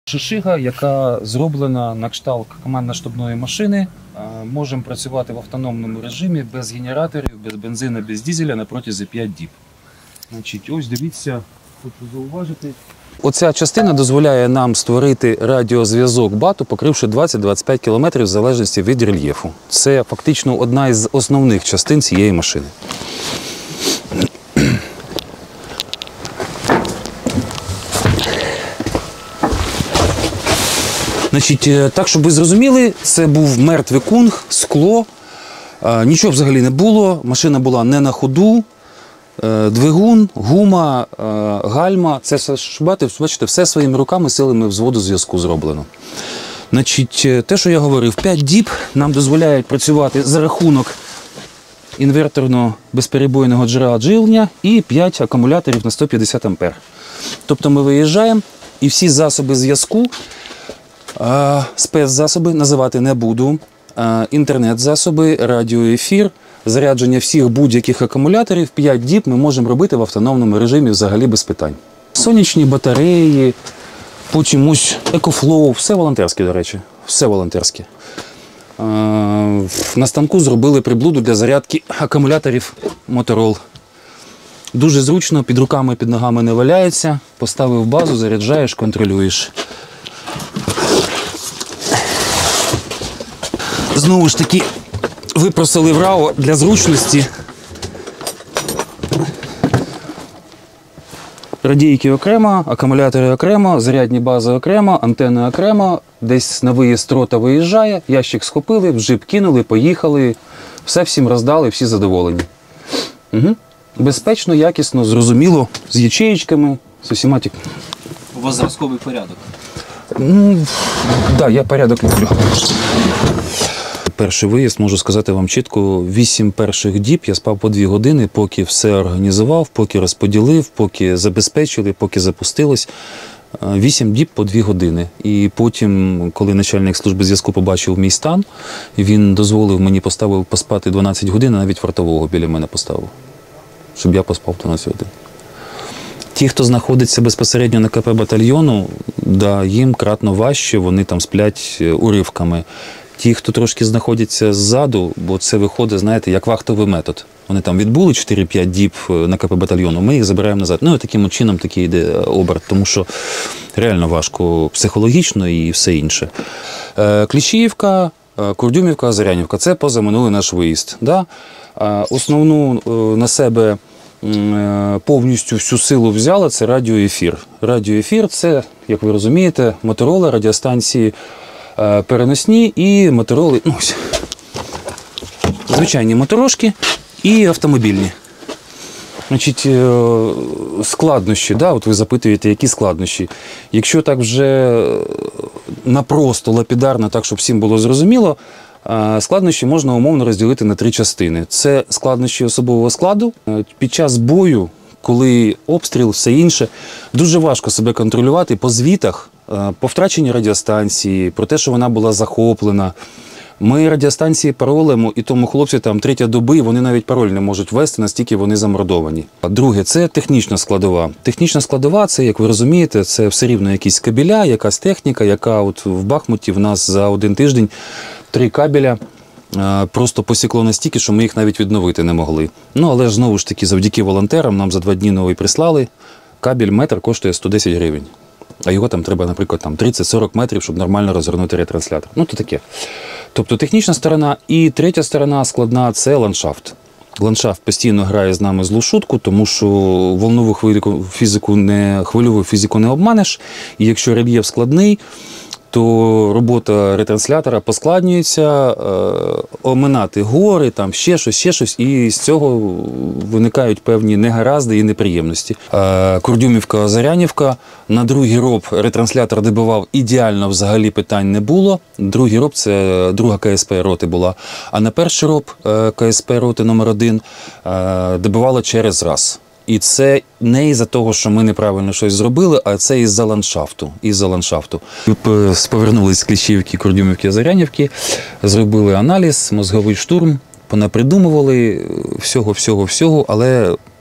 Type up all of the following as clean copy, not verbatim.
Шишига, яка зроблена на кшталт командно-штабної машини. Можемо працювати в автономному режимі без генераторів, без бензину, без дизеля на протязі 5 діб. Значить, ось дивіться, хочу зауважити. Оця частина дозволяє нам створити радіозв'язок БАТу, покривши 20-25 км в залежності від рельєфу. Це фактично одна із основних частин цієї машини. Значить, так, щоб ви зрозуміли, це був мертвий кунг, скло, нічого взагалі не було, машина була не на ходу, двигун, гума, гальма, це все, бачите, все своїми руками, силами взводу зв'язку зроблено. Значить, те, що я говорив, 5 діб нам дозволяють працювати за рахунок інверторно-безперебойного джерела живлення і 5 акумуляторів на 150 А. Тобто ми виїжджаємо і всі засоби зв'язку, спецзасоби називати не буду, інтернет-засоби, радіоефір, зарядження всіх будь-яких акумуляторів 5 діб ми можемо робити в автономному режимі взагалі без питань. Сонячні батареї, потім ось екофлоу, все волонтерське, до речі, все волонтерське. На станку зробили приблуду для зарядки акумуляторів Motorola. Дуже зручно, під руками, під ногами не валяється, поставив базу, заряджаєш, контролюєш. Знову ж таки, випросили в РАО для зручності. Радійки окремо, акумулятори окремо, зарядні бази окремо, антенни окремо. Десь на виїзд рота виїжджає, ящик схопили, в джип кинули, поїхали. Все всім роздали, всі задоволені. Угу. Безпечно, якісно, зрозуміло, з ячеєчками, з усіма. У вас зразковий порядок? Так, я порядок люблю. Перший виїзд, можу сказати вам чітко, 8 перших діб я спав по 2 години, поки все організував, поки розподілив, поки забезпечили, поки запустилось. 8 діб по 2 години. І потім, коли начальник служби зв'язку побачив мій стан, він дозволив мені поспати 12 годин, навіть вартового біля мене поставив, щоб я поспав 12 годин. Ті, хто знаходиться безпосередньо на КП батальйону, да, їм кратно важче, вони там сплять уривками. Ті, хто трошки знаходяться ззаду, бо це виходить, знаєте, як вахтовий метод. Вони там відбули 4-5 діб на КП батальйону, ми їх забираємо назад. Ну і таким чином такий йде оберт, тому що реально важко психологічно і все інше. Кліщіївка, Курдюмівка, Зорянівка – це позаминулий наш виїзд. Да? Основну на себе повністю всю силу взяла – це радіоефір. Радіоефір – це, як ви розумієте, Motorola, радіостанції переносні і мотороли, ну, звичайні моторошки і автомобільні. Значить, складнощі, да, от ви запитуєте, які складнощі. Якщо так вже напросто, лапідарно, так, щоб всім було зрозуміло, складнощі можна умовно розділити на 3 частини. Це складнощі особового складу. Під час бою, коли обстріл, все інше, дуже важко себе контролювати по звітах, по втраченні радіостанції, про те, що вона була захоплена. Ми радіостанції паролимо, і тому хлопці там 3-я доби, вони навіть пароль не можуть ввести, настільки вони замордовані. Друге, це технічна складова. Технічна складова, це, як ви розумієте, це все рівно якісь кабеля, якась техніка, яка от в Бахмуті в нас за 1 тиждень 3 кабеля просто посікло настільки, що ми їх навіть відновити не могли. Ну, але ж знову ж таки, завдяки волонтерам нам за 2 дні новий прислали. Кабель метр коштує 110 гривень. А його там треба, наприклад, 30-40 метрів, щоб нормально розгорнути ретранслятор. Ну, то таке. Тобто технічна сторона. І третя сторона складна – це ландшафт. Ландшафт постійно грає з нами злу шутку, тому що волнову хвильову фізику не обманеш. І якщо рельєф складний, то робота ретранслятора поскладнюється, оминати гори, там ще щось, і з цього виникають певні негаразди і неприємності. Курдюмівка, Зорянівка, на другий роб ретранслятор добивав ідеально, взагалі питань не було. Другий роб – це 2-га КСП роти була, а на перший роб КСП роти номер 1 добивала через раз. І це не із-за того, що ми неправильно щось зробили, а це із-за ландшафту. Повернулись з Кліщівки, Курдюмівки, Зорянівки, зробили аналіз, мозговий штурм, понапридумували всього, але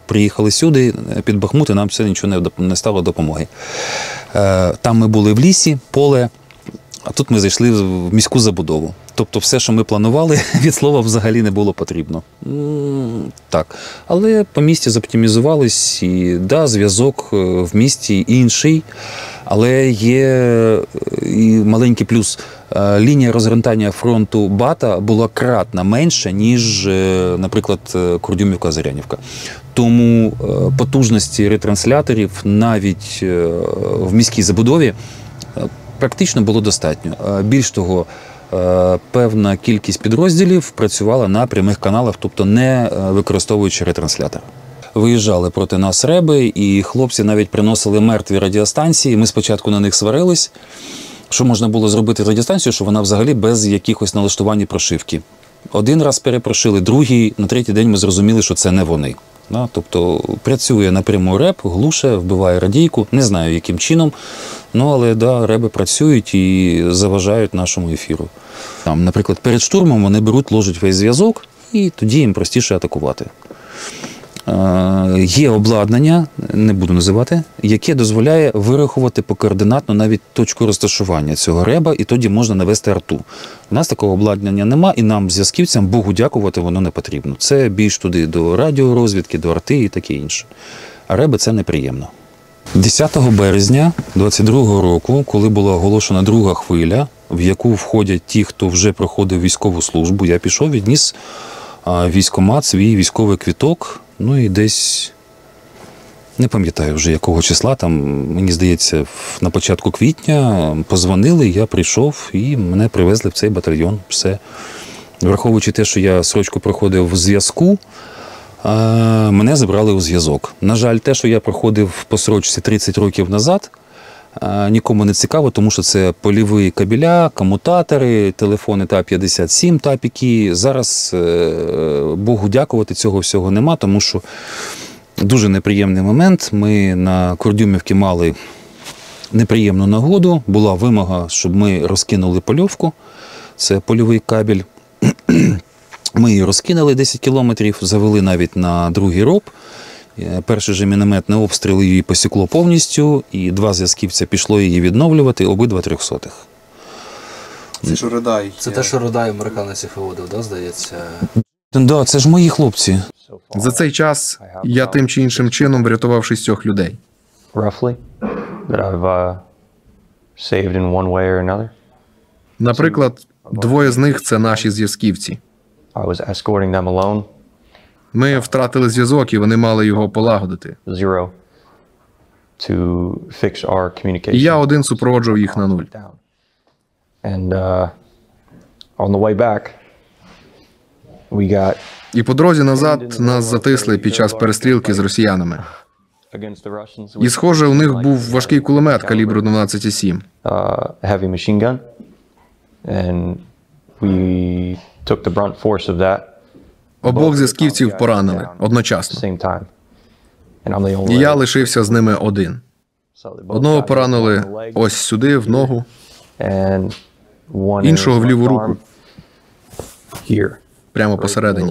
приїхали сюди, під Бахмут, і нам все нічого не стало допомоги. Там ми були в лісі, поле, а тут ми зайшли в міську забудову. Тобто все, що ми планували, від слова взагалі не було потрібно. Так. Але по місті зоптимізувались, і да, зв'язок в місті інший, але є і маленький плюс. Лінія розгортання фронту БАТа була кратно менша, ніж, наприклад, Курдюмівка-Зорянівка. Тому потужності ретрансляторів навіть в міській забудові практично було достатньо. Більш того, певна кількість підрозділів працювала на прямих каналах, тобто не використовуючи ретранслятор. Виїжджали проти нас реби, і хлопці навіть приносили мертві радіостанції. Ми спочатку на них сварились. Що можна було зробити з радіостанцією, що вона взагалі без якихось налаштувань і прошивки. Один раз перепрошили, другий, на третій день ми зрозуміли, що це не вони. Тобто працює напряму реб, глуше, вбиває радійку, не знаю яким чином, але да, реби працюють і заважають нашому ефіру. Там, наприклад, перед штурмом вони беруть, ложать весь зв'язок, і тоді їм простіше атакувати. Є обладнання, не буду називати, яке дозволяє вирахувати покоординатно навіть точку розташування цього реба, і тоді можна навести арту. У нас такого обладнання нема, і нам, зв'язківцям, Богу дякувати, воно не потрібно. Це більш туди до радіорозвідки, до арти і таке інше. А реби – це неприємно. 10 березня 2022 року, коли була оголошена друга хвиля, в яку входять ті, хто вже проходив військову службу, я пішов, відніс військкомат, свій військовий квиток. І десь, не пам'ятаю вже якого числа, там, мені здається, на початку квітня позвонили, я прийшов і мене привезли в цей батальйон. Все. Враховуючи те, що я срочку проходив в зв'язку, мене забрали у зв'язок. На жаль, те, що я проходив по срочці 30 років назад, нікому не цікаво, тому що це польові кабеля, комутатори, телефони ТА-57, тапіки. Зараз, Богу дякувати, цього всього нема, тому що дуже неприємний момент. Ми на Курдюмівці мали неприємну нагоду. Була вимога, щоб ми розкинули польовку. Це польовий кабель. Ми її розкинули 10 кілометрів, завели навіть на другий роб. Перший же мінометний обстріл її посікло повністю, і 2 зв'язківця пішло її відновлювати, обидва 300-х. Це ж Радай. Це те, що Радай американець виводив, да, здається? Да, це ж мої хлопці. За цей час я тим чи іншим чином врятував 6 людей. Roughly, that I've saved in one way or another. Наприклад, 2 з них – це наші зв'язківці. I was escorting them alone, Ми втратили зв'язок, і вони мали його полагодити. zero, to fix our communication. І я один супроводжував їх на 0. And on the way back, we got І по дорозі назад нас затисли під час перестрілки з росіянами. against the Russians. І, схоже, у них був важкий кулемет калібру 12,7. Heavy machine gun, and we took the brunt force of that. Обох зв'язківців поранили одночасно. Same time. And I'm the only І я лишився з ними один. So they both Одного got hit in поранили the leg, ось сюди, в ногу, and one in іншого в his ліву left руку, arm here. прямо посередині.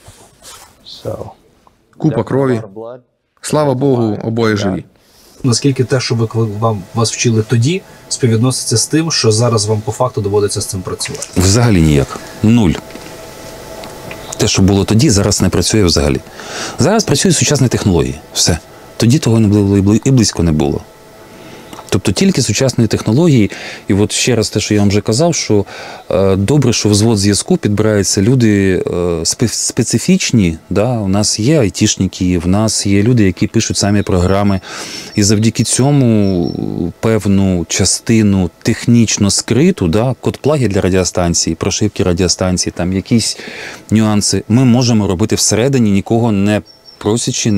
So Купа крові. Слава Богу, обоє живі. Наскільки те, що вас вчили тоді, співвідноситься з тим, що зараз вам по факту доводиться з цим працювати? Взагалі ніяк. 0. Те, що було тоді, зараз не працює взагалі. Зараз працюють сучасні технології. Все. Тоді того не було і близько не було. Тобто тільки сучасні технології. І от ще раз те, що я вам вже казав, що добре, що взвод зв'язку підбираються люди специфічні. Да? У нас є айтішники, в нас є люди, які пишуть самі програми. І завдяки цьому певну частину технічно скриту, да? Код-плаги для радіостанції, прошивки радіостанції, там якісь нюанси, ми можемо робити всередині, нікого не просячи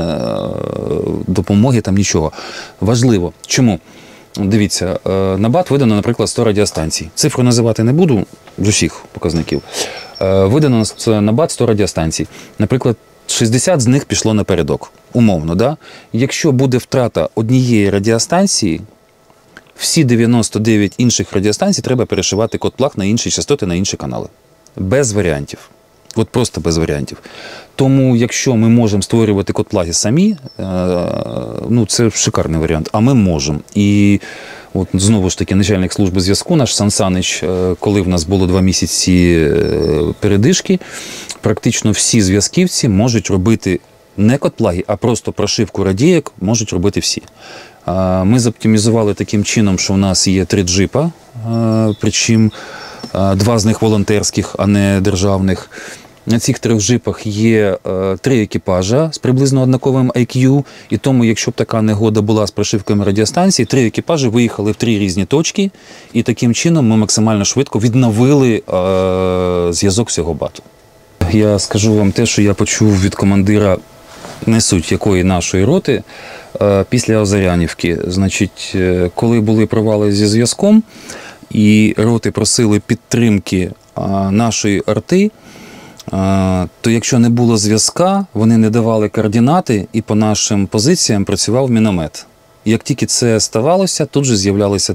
допомоги, там нічого. Важливо. Чому? Дивіться, на БАТ видано, наприклад, 100 радіостанцій. Цифру називати не буду з усіх показників. Видано на БАТ 100 радіостанцій. Наприклад, 60 з них пішло напередок. Умовно, да? Якщо буде втрата однієї радіостанції, всі 99 інших радіостанцій треба перешивати код-плаг на інші частоти, на інші канали. Без варіантів. От просто без варіантів. Тому, якщо ми можемо створювати котплаги самі, ну, це шикарний варіант. А ми можемо. І от знову ж таки, начальник служби зв'язку, наш Сан Санич, коли в нас було 2 місяці передишки, практично всі зв'язківці можуть робити не котплаги, а просто прошивку радійок можуть робити всі. Ми зоптимізували таким чином, що у нас є 3 джипа, причому 2 з них волонтерських, а не державних. На цих 3 джипах є 3 екіпажа з приблизно однаковим IQ, і тому, якщо б така негода була з прошивками радіостанції, 3 екіпажі виїхали в 3 різні точки, і таким чином ми максимально швидко відновили зв'язок всього бату. Я скажу вам те, що я почув від командира не суть якої нашої роти після Озарянівки. Значить, коли були провали зі зв'язком, і роти просили підтримки нашої арти, то якщо не було зв'язка, вони не давали координати, і по нашим позиціям працював міномет. Як тільки це ставалося, тут же з'являлися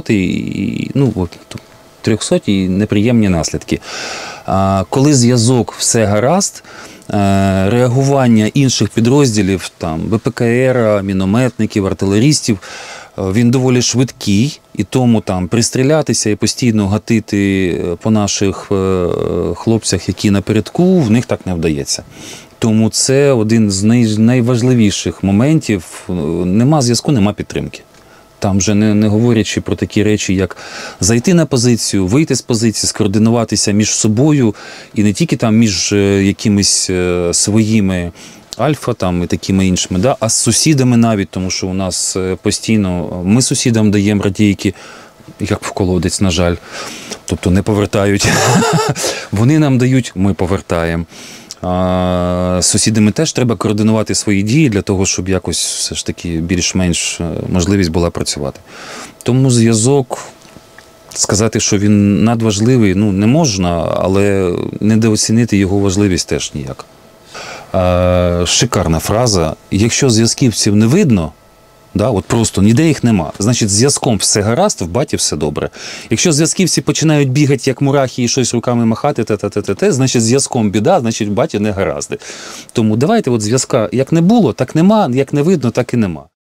300 і неприємні наслідки. Коли зв'язок все гаразд, реагування інших підрозділів, там, ВПКР, мінометників, артилерістів, він доволі швидкий, і тому там пристрілятися і постійно гатити по наших хлопцях, які напередку, в них так не вдається. Тому це один з найважливіших моментів. Нема зв'язку, нема підтримки. Там вже не говорячи про такі речі, як зайти на позицію, вийти з позиції, скоординуватися між собою, і не тільки там між якимись своїми альфа там і такими іншими, да, а з сусідами навіть, тому що у нас постійно ми сусідам даємо радійки, як в колодець, на жаль, тобто не повертають. Вони нам дають, ми повертаємо. З сусідами теж треба координувати свої дії для того, щоб якось все ж таки більш-менш можливість була працювати. Тому зв'язок, сказати, що він надважливий, ну, не можна, але недооцінити його важливість теж ніяк. Шикарна фраза. Якщо зв'язківців не видно, да, от просто ніде їх нема, значить, з зв'язком все гаразд, в баті все добре. Якщо зв'язківці починають бігати, як мурахи, і щось руками махати, значить, з зв'язком біда, значить, в баті не гаразди. Тому давайте от зв'язка як не було, так нема, як не видно, так і нема.